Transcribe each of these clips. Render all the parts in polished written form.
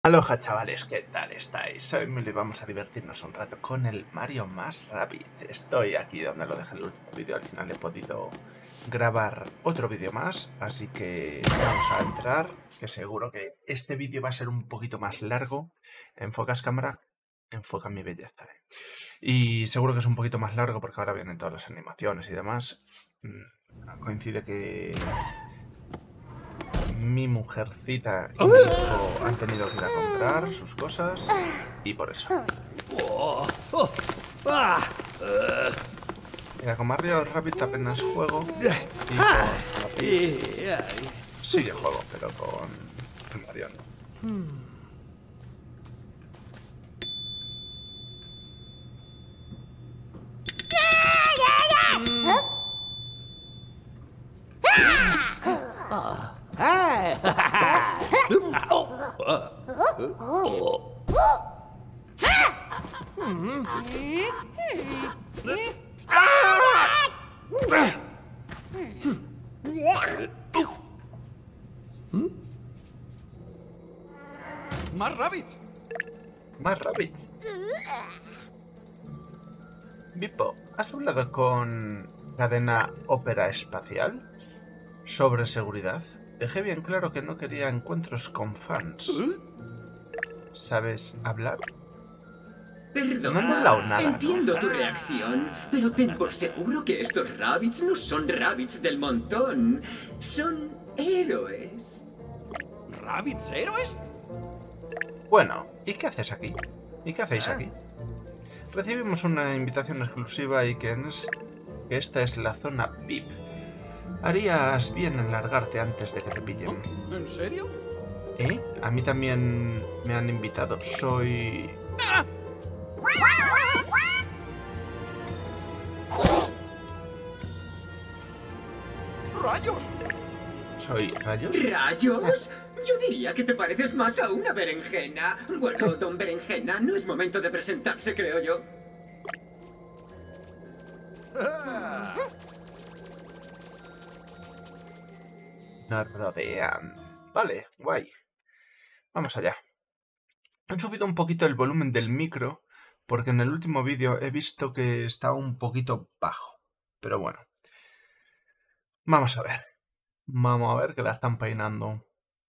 Aloha chavales, ¿qué tal estáis? Hoy me vamos a divertirnos un rato con el Mario más Rabbids. Estoy aquí donde lo dejé el último vídeo, al final he podido grabar otro vídeo más, así que vamos a entrar, que seguro que este vídeo va a ser un poquito más largo. ¿Enfocas cámara? Enfoca mi belleza. Y seguro que es un poquito más largo porque ahora vienen todas las animaciones y demás. Coincide que mi mujercita y mi hijo han tenido que ir a comprar sus cosas y por eso. Mira, con Mario Rabbids apenas juego y con Peach sí que juego, pero con el Mario no. ¡Más Rabbids! Más Rabbids. Bipo, ¿has hablado con Cadena Ópera Espacial sobre seguridad? Dejé bien claro que no quería encuentros con fans. ¿Sabes hablar? Perdona, No me he hablado nada, entiendo ¿no? tu reacción, pero ten por seguro que estos Rabbids no son Rabbids del montón, son héroes. ¿Rabbids héroes? Bueno, ¿y qué haces aquí? ¿Y qué hacéis aquí? Recibimos una invitación exclusiva y que esta es la zona VIP. Harías bien en largarte antes de que te pillen. ¿En serio? ¿Eh? A mí también me han invitado. Soy... ¡Rayos! ¿Soy Rayos? ¿Rayos? Yo diría que te pareces más a una berenjena. Bueno, don Berenjena, no es momento de presentarse, creo yo. Nos rodean. Vale, guay. Vamos allá. He subido un poquito el volumen del micro porque en el último vídeo he visto que estaba un poquito bajo. Pero bueno. Vamos a ver. Vamos a ver que la están peinando.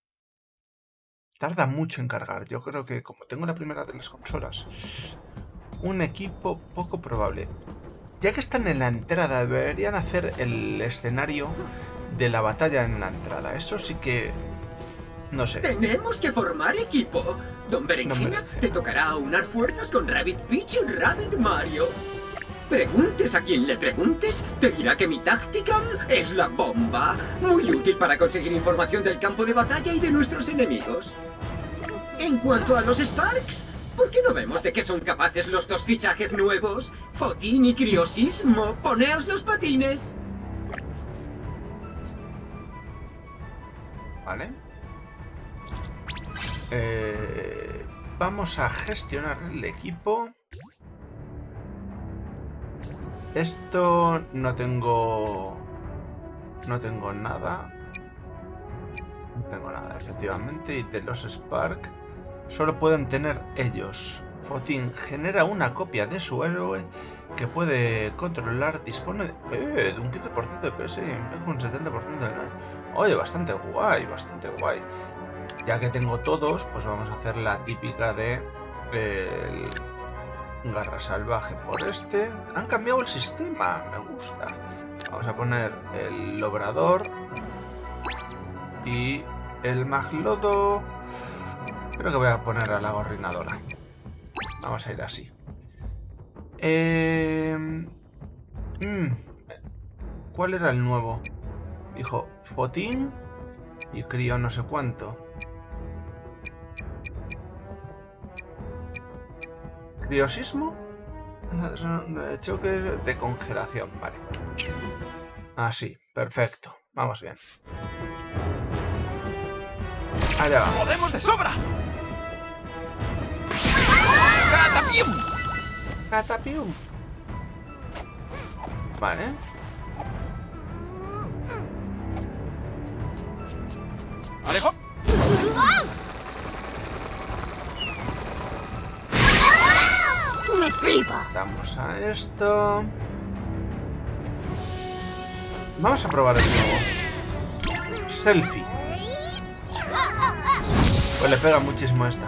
Tarda mucho en cargar. Yo creo que como tengo la primera de las consolas, un equipo poco probable. Ya que están en la entrada, deberían hacer el escenario de la batalla en la entrada. Eso sí que... no sé. Tenemos que formar equipo. Don Berenjena, te tocará aunar fuerzas con Rabbid Peach y Rabbid Mario. Preguntes a quien le preguntes, te dirá que mi táctica es la bomba. Muy útil para conseguir información del campo de batalla y de nuestros enemigos. En cuanto a los Sparks, ¿por qué no vemos de qué son capaces los dos fichajes nuevos? Fotín y Criosismo, poneos los patines. Vale. Vamos a gestionar el equipo. Esto no tengo... no tengo nada. No tengo nada, efectivamente. Y de los Spark solo pueden tener ellos. Fotin genera una copia de su héroe que puede controlar. Dispone de un 15% de PS y inflige un 70% de daño. Oye, bastante guay, bastante guay. Ya que tengo todos, pues vamos a hacer la típica de... garra salvaje por este. Han cambiado el sistema, me gusta. Vamos a poner el obrador y el maglodo. Creo que voy a poner a la gorrinadora. Vamos a ir así. ¿Cuál era el nuevo? Dijo Fotín y Crío no sé cuánto. ¿Criosismo? De choque de congelación, vale. Así, perfecto. Vamos bien. Allá vamos. ¡Podemos de sobra! ¡Catapium! Catapium. Vale. ¡Alejo! Damos a esto. Vamos a probar el nuevo. Selfie. Pues le pega muchísimo esta.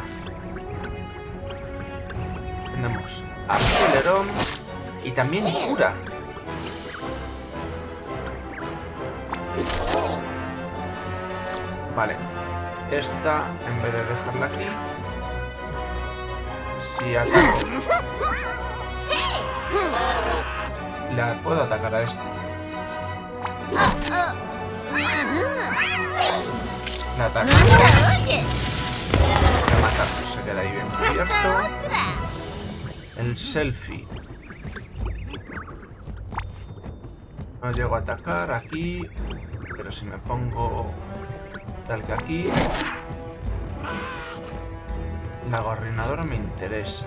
Tenemos Aceleron y también cura. Vale. Esta, en vez de dejarla aquí, si ataco, la puedo atacar a esta. La ataco. Voy a matar, se queda ahí bien cubierto. El selfie. No llego a atacar aquí, pero si me pongo tal que aquí, la gorrinadora me interesa.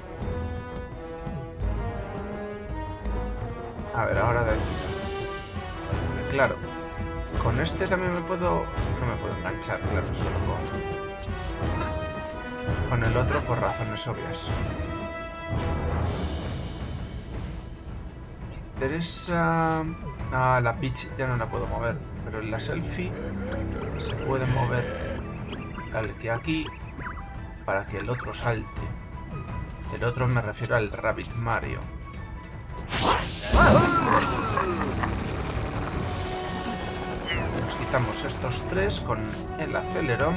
A ver, ahora de aquí. Claro, con este también me puedo... No me puedo enganchar, claro, solo con el otro por razones obvias. Me interesa... Ah, la Peach ya no la puedo mover, pero en la selfie se puede mover al que aquí para que el otro salte. El otro me refiero al Rabbit Mario. Nos quitamos estos tres con el Aceleron.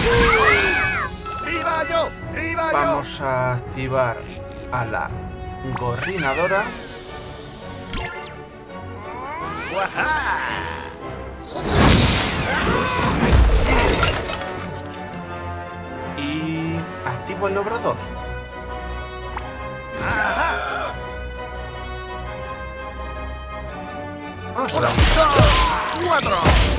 Vamos a activar a la gorrinadora. Y activo el obrador. Vamos a dar un 4.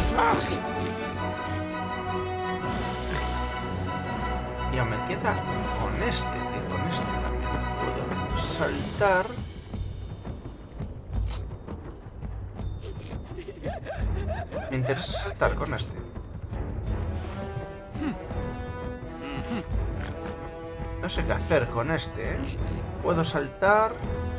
Ya me queda con este, que con este también puedo saltar. Me interesa saltar con este. No sé qué hacer con este, ¿eh? Puedo saltar.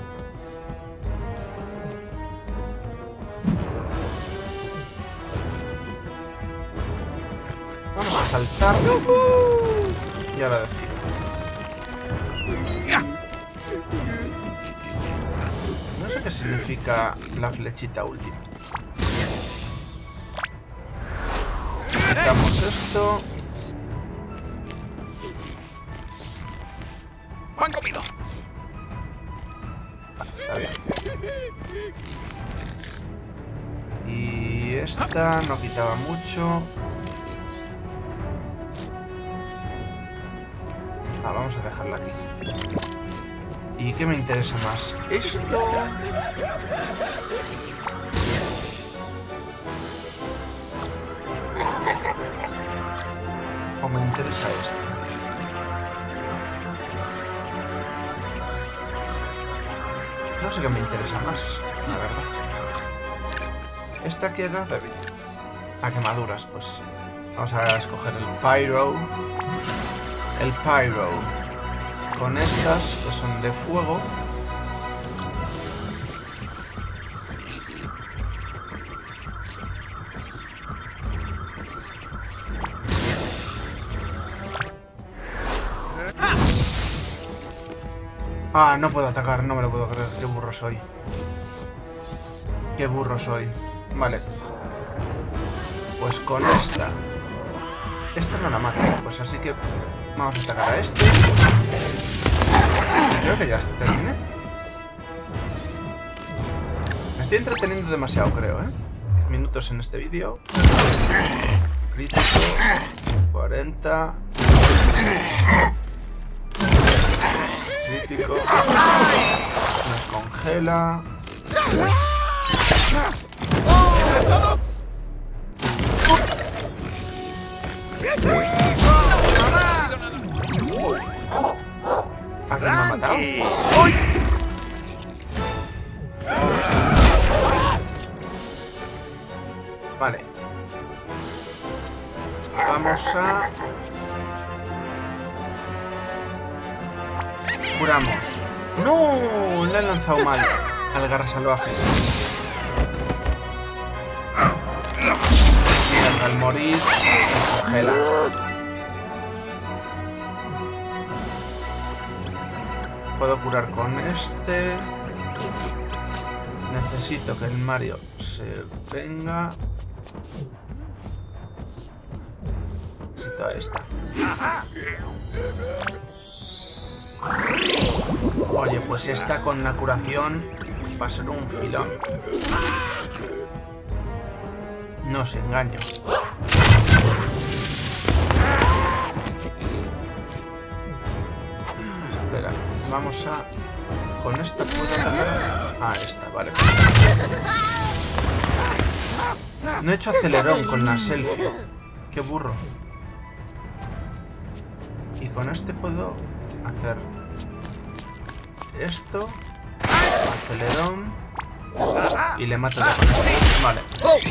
Vamos a saltar. Y ahora decido. No sé qué significa la flechita última. Quitamos esto. ¡Han comido! Está bien. Y esta no quitaba mucho. Vamos a dejarla aquí. ¿Y qué me interesa más? Esto... ¿O me interesa esto? No sé qué me interesa más, la verdad. Esta que era débil. A quemaduras, pues. Vamos a escoger el Pyro. El Pyro. Con estas, que son de fuego. Ah, no puedo atacar, no me lo puedo creer. Qué burro soy. Qué burro soy. Vale. Pues con esta. Esta no la mato. Pues así que vamos a atacar a este. Creo que ya terminé. Me estoy entreteniendo demasiado, creo, ¿eh? 10 minutos en este vídeo. Crítico. 40. Crítico. Nos congela. ¿A quién me ha matado? Vale. Vamos a... Curamos. ¡No! Le he lanzado mal al garra salvaje. Mierda, al morir se congela. Puedo curar con este. Necesito que el Mario se venga. Necesito a esta. Oye, pues esta con la curación va a ser un filón. No os engaño. Espera, vamos a... Con esta puedo darle... Ah, esta, vale. No he hecho acelerón con la selfie. Qué burro. Y con este puedo hacer esto, acelerón, y le mato de con esto. Vale.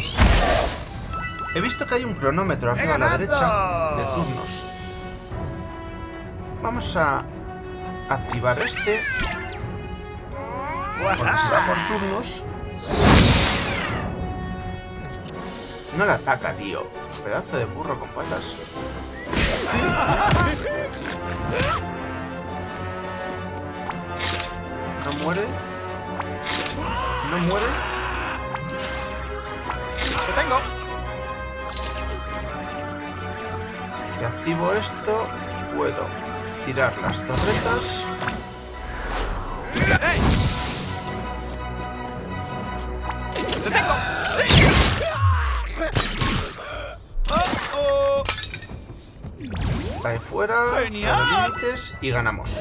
He visto que hay un cronómetro arriba a la derecha de turnos. Vamos a activar este, porque se va por turnos. No le ataca, tío. Pedazo de burro con patas. No muere. No muere. ¡Lo tengo! Si activo esto, puedo tirar las torretas. ¡Ey! ¡Lo tengo! ¡Oh! Cae fuera de límites y ganamos.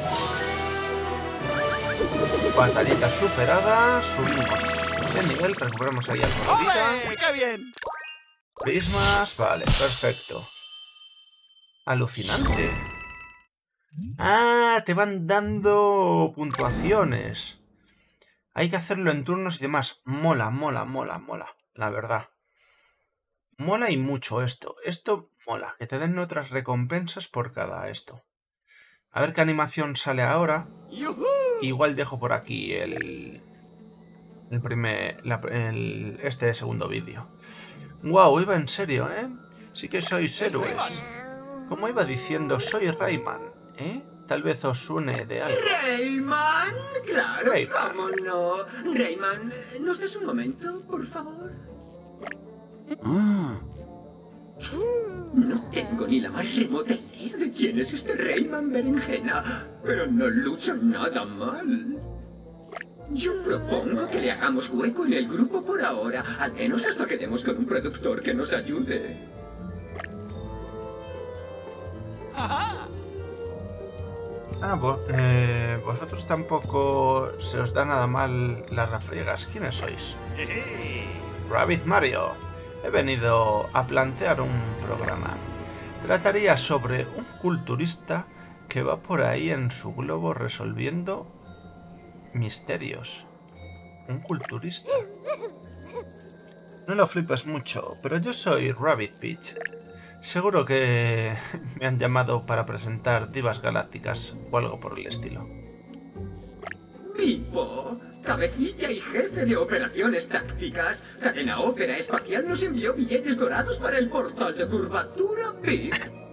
Batallita superada, subimos de nivel, recuperamos ahí al favorita. ¡Qué bien! Prismas, vale, perfecto. Alucinante. Ah, te van dando puntuaciones. Hay que hacerlo en turnos y demás. Mola, mola, mola, mola, la verdad. Mola y mucho esto. Esto mola, que te den otras recompensas por cada esto. A ver qué animación sale ahora. Igual dejo por aquí este segundo vídeo. Wow, iba en serio, ¿eh? Sí que sois héroes. Como iba diciendo, soy Rayman, ¿eh? Tal vez os suene de algo. ¿Rayman? Claro, Rayman. ¿cómo no? Rayman, ¿nos das un momento, por favor? No tengo ni la más remota idea de quién es este Rayman Berenjena, pero no lucha nada mal. Yo propongo que le hagamos hueco en el grupo por ahora, al menos hasta que demos con un productor que nos ayude. Ah, vosotros tampoco se os da nada mal las refriegas. ¿Quiénes sois? Rabbit Mario. He venido a plantear un programa. Trataría sobre un culturista que va por ahí en su globo resolviendo misterios. Un culturista. No lo flipes mucho, pero yo soy Rabbit Peach. Seguro que me han llamado para presentar Divas Galácticas o algo por el estilo. Pipo, cabecilla y jefe de operaciones tácticas, Cadena Ópera Espacial nos envió billetes dorados para el portal de curvatura Pip.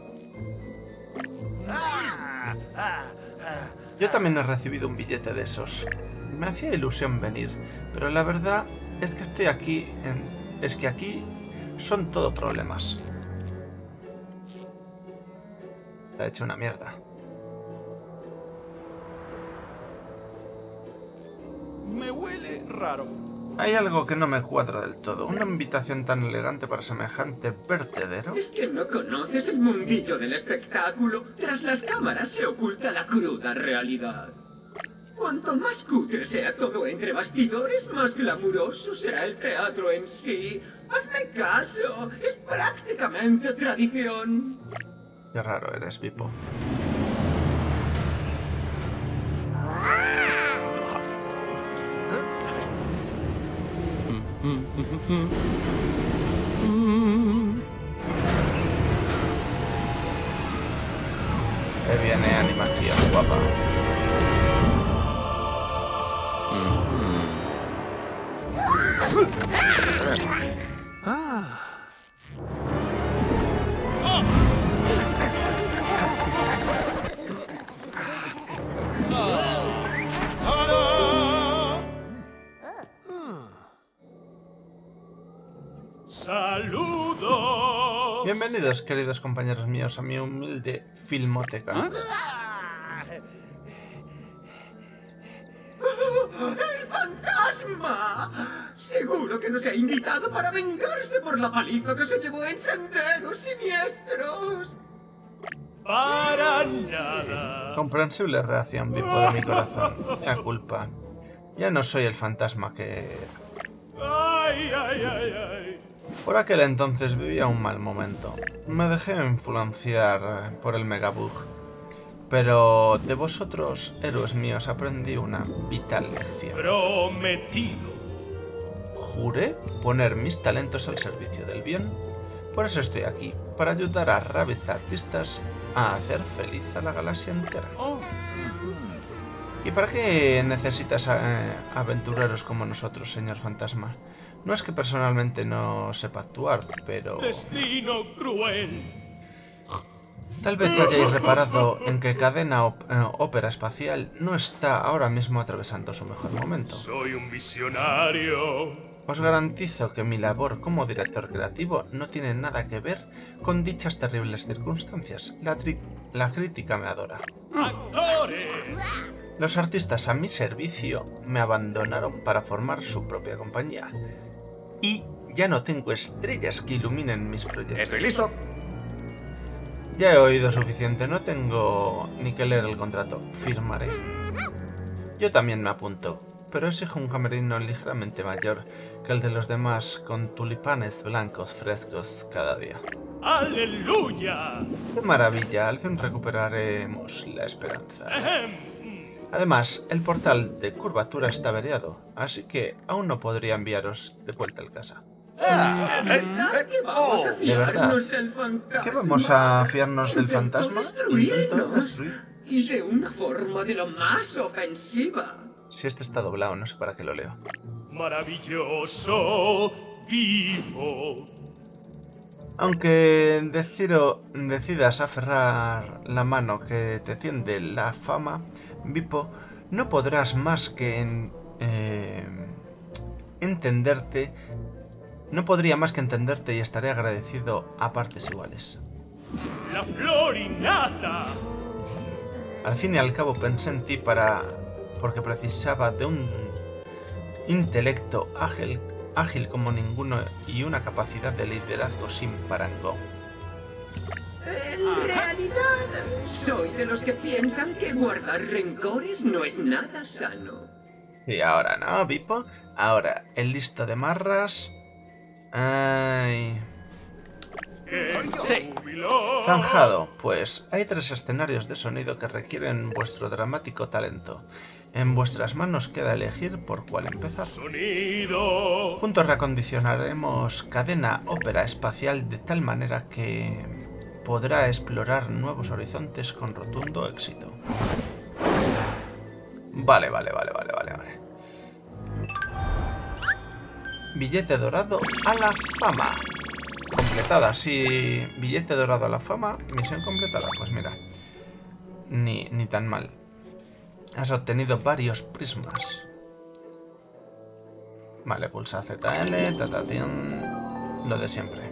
Yo también he recibido un billete de esos. Me hacía ilusión venir, pero la verdad es que estoy aquí es que aquí son todo problemas. Se ha hecho una mierda. Me huele raro. Hay algo que no me cuadra del todo. Una invitación tan elegante para semejante vertedero. ¿Es que no conoces el mundillo del espectáculo? Tras las cámaras se oculta la cruda realidad. Cuanto más cutre sea todo entre bastidores, más glamuroso será el teatro en sí. Hazme caso, es prácticamente tradición. Qué raro eres, Pipo. Ahí viene animación guapa. ¡Saludos! Bienvenidos, queridos compañeros míos, a mi humilde filmoteca. ¡El fantasma! Seguro que nos ha invitado para vengarse por la paliza que se llevó en Senderos Siniestros. Para nada. Comprensible reacción, Bipo, de mi corazón. Mea culpa. Ya no soy el fantasma que... Ay, ay, ay, ay. Por aquel entonces vivía un mal momento. Me dejé influenciar por el Megabug. Pero de vosotros, héroes míos, aprendí una vital lección. Prometido. Juré poner mis talentos al servicio del bien. Por eso estoy aquí, para ayudar a Rabbit Artistas a hacer feliz a la galaxia entera. Oh. ¿Y para qué necesitas aventureros como nosotros, señor fantasma? No es que personalmente no sepa actuar, pero... Destino cruel. Tal vez hayáis reparado en que Cadena Ópera Espacial no está ahora mismo atravesando su mejor momento. Soy un visionario. Os garantizo que mi labor como director creativo no tiene nada que ver con dichas terribles circunstancias. La crítica me adora. ¡Actores! Los artistas a mi servicio me abandonaron para formar su propia compañía. Y ya no tengo estrellas que iluminen mis proyectos. Estoy listo. Ya he oído suficiente, no tengo ni que leer el contrato. Firmaré. Yo también me apunto, pero exijo un camerino ligeramente mayor que el de los demás, con tulipanes blancos frescos cada día. ¡Aleluya! ¡Qué maravilla! Al fin recuperaremos la esperanza. Además, el portal de curvatura está averiado, así que aún no podría enviaros de vuelta a casa. Vamos a ¿De verdad? fiarnos del fantasma. ¿Qué vamos a fiarnos del fantasma? Intentó ¿Intentó destruirnos. destruir? Y de una forma de lo más ofensiva. Si este está doblado, no sé para qué lo leo. Maravilloso, vivo. Aunque decidas aferrar la mano que te tiende la fama, Bipo, no podrás más que entenderte. No podría más que entenderte y estaré agradecido a partes iguales. La florinata. Al fin y al cabo pensé en ti porque precisaba de un intelecto ágil como ninguno y una capacidad de liderazgo sin parangón. En realidad, soy de los que piensan que guardar rencores no es nada sano. Y ahora no, Bipo. Ahora, el listo de marras. Ay. Sí. Zanjado, pues hay 3 escenarios de sonido que requieren vuestro dramático talento. En vuestras manos queda elegir por cuál empezar. Sonido. Juntos reacondicionaremos Cadena Ópera Espacial de tal manera que podrá explorar nuevos horizontes con rotundo éxito. Vale. Billete dorado a la fama. Completada, sí. Billete dorado a la fama. Misión completada. Pues mira. Ni tan mal. Has obtenido varios prismas. Vale, pulsa ZL, lo de siempre.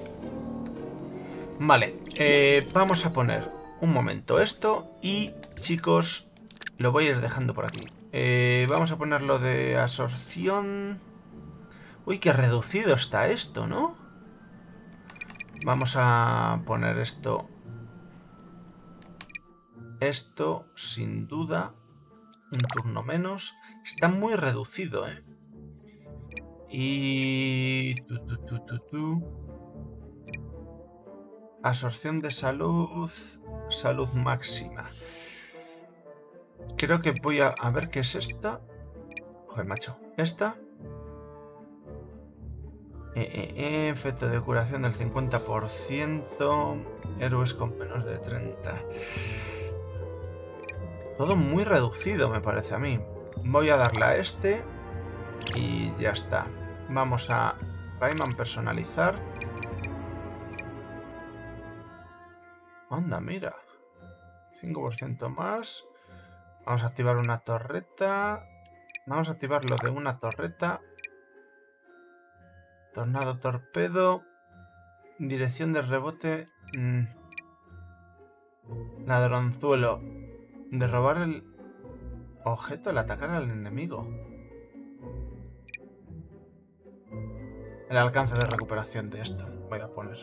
Vale, vamos a poner un momento esto y, chicos, lo voy a ir dejando por aquí. Vamos a poner lo de absorción. Uy, qué reducido está esto, ¿no? Vamos a poner esto. Esto, sin duda, un turno menos. Está muy reducido, ¿eh? Y... Absorción de salud. Salud máxima. Creo que voy a ver qué es esta. Joder, macho. Esta. Efecto de curación del 50%. Héroes con menos de 30. Todo muy reducido, me parece a mí. Voy a darle a este. Y ya está. Vamos a Rayman personalizar. Anda, mira. 5% más. Vamos a activar una torreta. Vamos a activar lo de una torreta. Tornado torpedo. Dirección de rebote. Ladronzuelo. De robar el objeto al atacar al enemigo. El alcance de recuperación de esto. Voy a poner.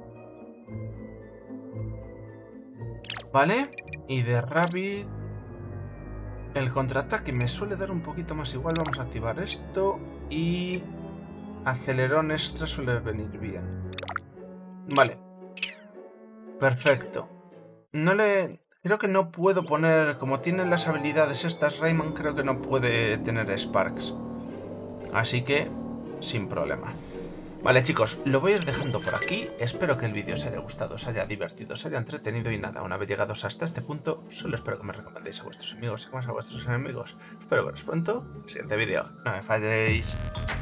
Vale. Y de Rabbit. El contraataque me suele dar un poquito más igual. Vamos a activar esto. Y acelerón extra suele venir bien. Vale. Perfecto. Creo que no puedo poner... Como tienen las habilidades estas, Rayman creo que no puede tener Sparks. Así que, sin problema. Vale, chicos, lo voy a ir dejando por aquí. Espero que el vídeo os haya gustado, os haya divertido, os haya entretenido. Y nada, una vez llegados hasta este punto, solo espero que me recomendéis a vuestros amigos y más a vuestros enemigos. Espero veros pronto en el siguiente vídeo. No me falléis.